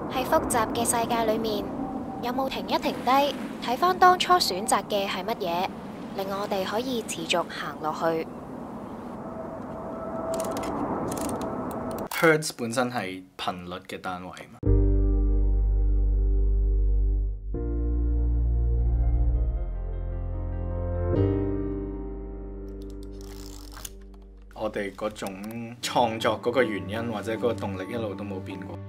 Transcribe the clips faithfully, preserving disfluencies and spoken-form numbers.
喺複雜嘅世界裏面，有冇停一停低，睇返當初選擇嘅係乜嘢，令我哋可以持續行落去？ Hertz 本身係頻率嘅單位嘛。我哋嗰種創作嗰個原因或者嗰個動力一路都冇變過。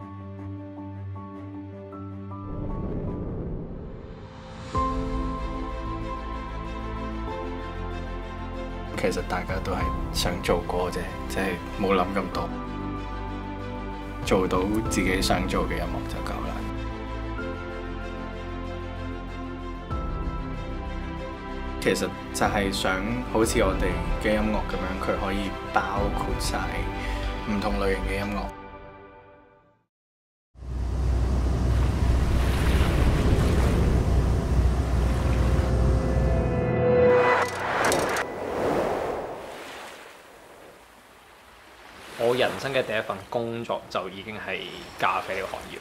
其實大家都係想做歌啫，即係冇諗咁多，做到自己想做嘅音樂就夠啦。其實就係想好似我哋嘅音樂咁樣，佢可以包括晒唔同類型嘅音樂。 我人生嘅第一份工作就已經係咖啡呢個行業，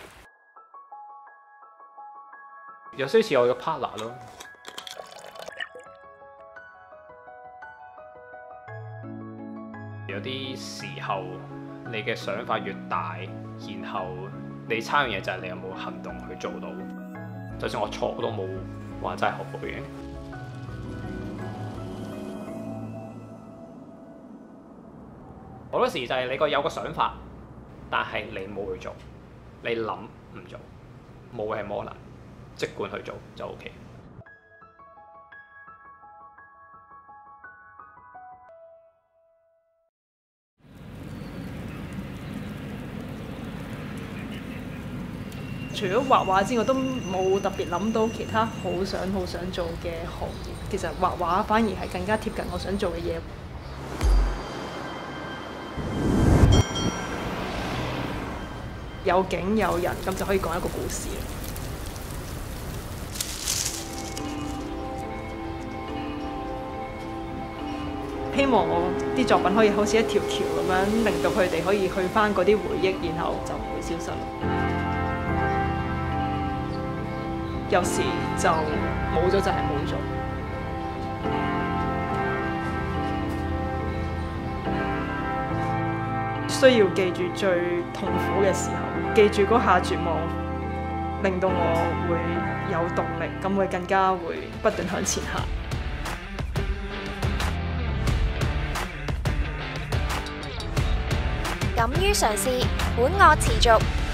有少少似我嘅 partner 咯。有啲時候，你嘅想法越大，然後你差樣嘢就係你有冇行動去做到。就算我錯我都冇話真係後悔嘅。好多時就係你個有個想法，但係你冇去做，你諗唔做，冇係魔能，即管去做就 OK。 除咗畫畫之外，都冇特別諗到其他好想好想做嘅行業。其實畫畫反而係更加貼近我想做嘅嘢。有景有人，咁就可以講一個故事。希望我啲作品可以好似一條橋咁樣，令到佢哋可以去返嗰啲回憶，然後就唔會消失。有時就冇咗就係冇咗。需要記住最痛苦嘅時候，記住嗰下絕望，令到我會有動力，咁會更加會不斷向前行。 敢於嘗試，本我持續。